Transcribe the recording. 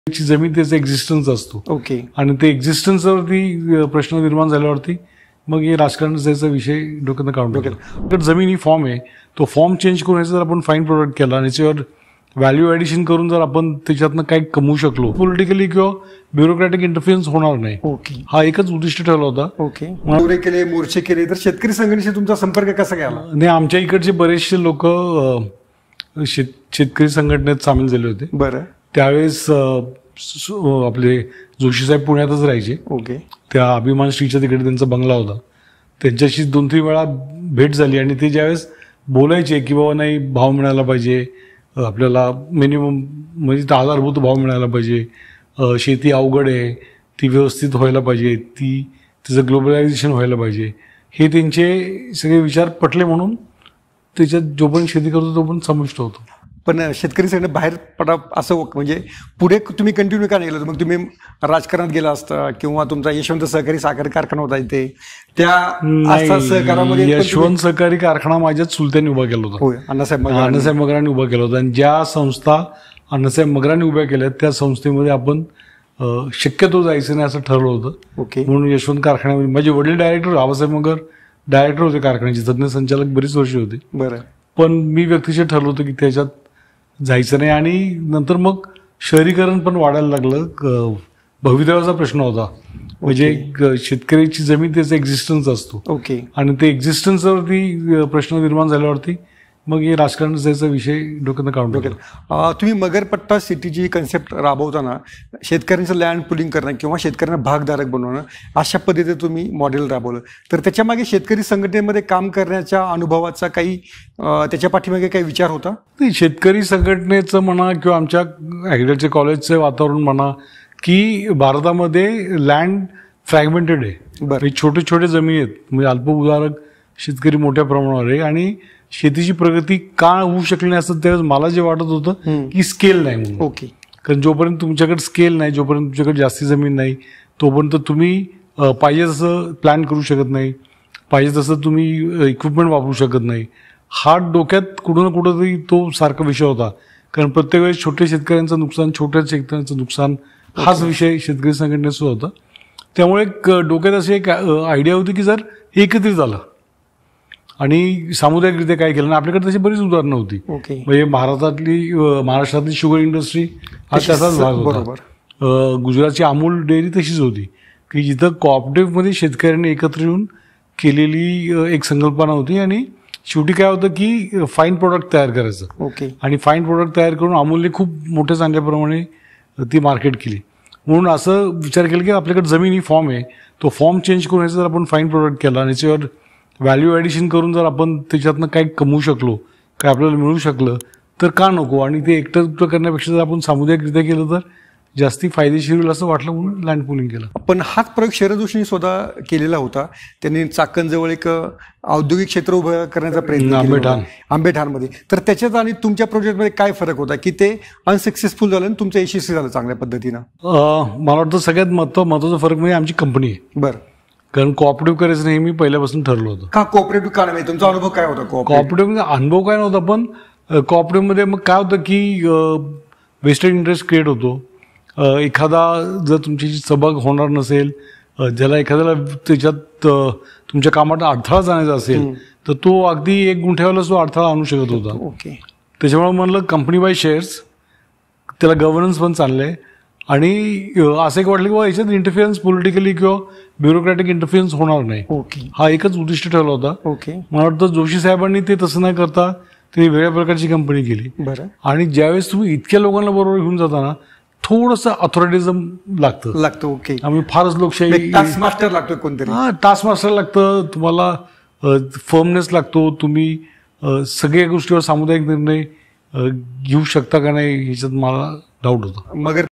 ची जमीन त्याचा एक्झिस्टन्स असतो. ओके. आणि ते एक्झिस्टन्सवरती प्रश्न निर्माण झाल्यावरती मग हे राजकारण जायचा विषय डोक्यात काढून टाकला. तर जमीन ही फॉर्म आहे, तो फॉर्म चेंज करून जर आपण फाईन प्रोडक्ट केला आणि त्याच्यावर व्हॅल्यू ॲडिशन करून जर आपण त्याच्यातनं काही कमवू शकलो, पॉलिटिकली किंवा ब्युरोक्रॅटिक इंटरफिअरन्स होणार नाही. ओके. हा एकच उद्दिष्ट ठेवला होता. ओके. दौरे केले, मोर्चे केले, तर शेतकरी संघटनेशी तुमचा संपर्क कसा गेला? नाही, आमच्या इकडचे बरेचसे लोक शेतकरी संघटनेत सामील झाले होते. बरं. त्यावेळेस आपले जोशी साहेब पुण्यातच राहायचे. ओके. त्या अभिमान स्ट्रीटच्या तिकडे त्यांचा बंगला होता. त्यांच्याशी 2-3 वेळा भेट झाली आणि ते ज्यावेळेस बोलायचे की बाबा नाही, भाव मिळाला पाहिजे आपल्याला, मिनिमम म्हणजे आधारभूत भाव मिळाला पाहिजे, शेती अवघड आहे, ती व्यवस्थित व्हायला पाहिजे, तिचं ग्लोबलायझेशन व्हायला पाहिजे, हे त्यांचे सगळे विचार पटले. म्हणून त्याच्यात जोपर्यंत शेती करतो तोपर्यंत समाविष्ट होतो. पण शेतकरी संघटना बाहेर पडा असं म्हणजे पुढे तुम्ही कंटिन्यू का नाही गेलं? मग तुम्ही राजकारणात गेला असता किंवा तुमचा यशवंत सहकारी साखर कारखाना होता इथे, त्या सहकारामध्ये यशवंत सहकारी कारखाना माझ्याच चुलत्यांनी उभा केला होता. अण्णासाहेब मगरांनी उभा केला होता. आणि ज्या संस्था अण्णासाहेब मगरांनी उभ्या केल्या त्या संस्थेमध्ये आपण शक्यतो जायचं नाही असं ठरवलं होतं. ओके. म्हणून यशवंत कारखान्यामध्ये माझे वडील डायरेक्टर, आबासाहेब मगर डायरेक्टर होते कारखान्याचे, तज्ञ संचालक बरीच वर्षे होते. बरं. पण मी व्यक्तिशः ठरवलं होतं की त्याच्यात जायचं नाही. आणि नंतर मग शहरीकरण पण वाढायला लागलं. भवितव्याचा प्रश्न होता, म्हणजे शेतकऱ्याची जमीन त्याचा एक्झिस्टन्स असतो. ओके. आणि ते एक्झिस्टन्सवरती प्रश्न निर्माण झाल्यावरती मग हे राजकारण जायचा विषय डोक्यात काढून टाकला. तुम्ही मगरपट्टा सिटीची कन्सेप्ट राबवताना शेतकऱ्यांचं लँड पुलिंग करणं किंवा शेतकऱ्यांना भागधारक बनवणं अशा पद्धतीने तुम्ही मॉडेल राबवलं, तर त्याच्यामागे शेतकरी संघटनेमध्ये काम करण्याच्या अनुभवाचा काही त्याच्या पाठीमागे काही विचार होता? नाही, शेतकरी संघटनेचं म्हणा किंवा आमच्या ॲग्रिकल्चर कॉलेजचं वातावरण म्हणा की भारतामध्ये लँड फ्रॅगमेंटेड आहे. छोटे छोटे जमीन आहेत, म्हणजे अल्पभूधारक शेतकरी मोठ्या प्रमाणावर आहे. आणि शेतीची प्रगती का होऊ शकली नाही असं त्यावेळेस मला जे वाटत होतं की स्केल नाही म्हणून. ओके. कारण जोपर्यंत तुमच्याकडे स्केल नाही, जोपर्यंत तुमच्याकडे जास्ती जमीन नाही, तोपर्यंत तुम्ही पाहिजे तसं प्लॅन करू शकत नाही, पाहिजे तसं तुम्ही इक्विपमेंट वापरू शकत नाही. हा डोक्यात कुठं ना कुठं तरी तो सारखा विषय होता. कारण प्रत्येक वेळेस छोट्या शेतकऱ्यांचं नुकसान, छोट्या शेतकऱ्यांचं नुकसान हाच विषय शेतकरी संघटनेचा होता. त्यामुळे डोक्यात अशी एक आयडिया होती की जर एकत्रित झालं आणि सामुदायिकरित्या काय केलं ना, आपल्याकडे तशी बरीच उदाहरणं होती. म्हणजे महाराष्ट्रातली शुगर इंडस्ट्री हा त्याचाच भाग होता. गुजरातची अमूल डेअरी तशीच होती की जिथं कोऑपरेटिव्हमध्ये शेतकऱ्यांनी एकत्र येऊन केलेली एक संकल्पना होती. आणि शेवटी काय होतं की फाईन प्रोडक्ट तयार करायचं. ओके. आणि फाईन प्रोडक्ट तयार करून अमूलने खूप मोठ्या चांगल्याप्रमाणे ती मार्केट केली. म्हणून असं विचार केला की आपल्याकडे जमीन ही फॉर्म आहे, तो फॉर्म चेंज करून जर आपण फाईन प्रोडक्ट केला आणि त्याच्यावर व्हॅल्यू ॲडिशन करून जर आपण त्याच्यातनं काही कमवू शकलो, काय आपल्याला मिळू शकलं, तर का नको. आणि ते एकटं करण्यापेक्षा जर आपण सामुदायिकरित्या केलं तर जास्ती फायदेशीर होईल असं वाटलं, म्हणून लँड पुलिंग केलं. पण हाच प्रयोग शरद जोशींनी स्वतः केलेला होता. त्यांनी चाकणजवळ एक औद्योगिक क्षेत्र उभं करण्याचा प्रयत्न आंबेठाणमध्ये. तर त्याच्यात आणि तुमच्या प्रोजेक्टमध्ये काय फरक होता की ते अनसक्सेसफुल झालं आणि तुमचं यशस्वी झालं चांगल्या पद्धतीनं? मला वाटतं सगळ्यात महत्त्वाचा फरक म्हणजे आमची कंपनी आहे. बरं. कारण कोऑपरेटिव्ह करायचं नाही मी पहिल्यापासून ठरलं होतं. का कोऑपरेटिव्ह का नाही? तुमचा अनुभव काय होता? कोऑपरेटिव्हमध्ये अनुभव काय नव्हता, पण कोऑपरेटिव्हमध्ये मग काय होतं की वेस्टेड इंटरेस्ट क्रिएट होतो. एखादा जर तुमची सहभाग होणार नसेल, ज्याला एखाद्याला त्याच्यात तुमच्या कामात अडथळा जाण्याचा असेल, तर तो अगदी 1 गुंठ्यावाला तो अडथळा आणू शकत होता. ओके. त्याच्यामुळे म्हणलं कंपनी बाय शेअर्स, त्याला गव्हर्नन्स पण चाललंय. आणि असं एक वाटलं की बाबा याच्यात इंटरफिअरन्स पॉलिटिकली किंवा ब्युरोक्रॅटिक इंटरफिअरन्स होणार नाही. ओके. हा एकच उद्दिष्ट ठेवला होता. ओके. मला वाटतं जोशी साहेबांनी ते तसं न करता त्यांनी वेगळ्या प्रकारची कंपनी केली. बरं. आणि ज्यावेळेस तुम्ही इतक्या लोकांना बरोबर घेऊन जाताना थोडंसं अथॉरिटिझम लागतं. ओके. आम्ही फारच लोकशाही, टास्क मास्टर लागतो कोणतरी. टास्क मास्टर लागतं, तुम्हाला फर्मनेस लागतो, तुम्ही सगळ्या गोष्टीवर सामुदायिक निर्णय घेऊ शकता का नाही ह्याच्यात मला डाऊट होता. मगर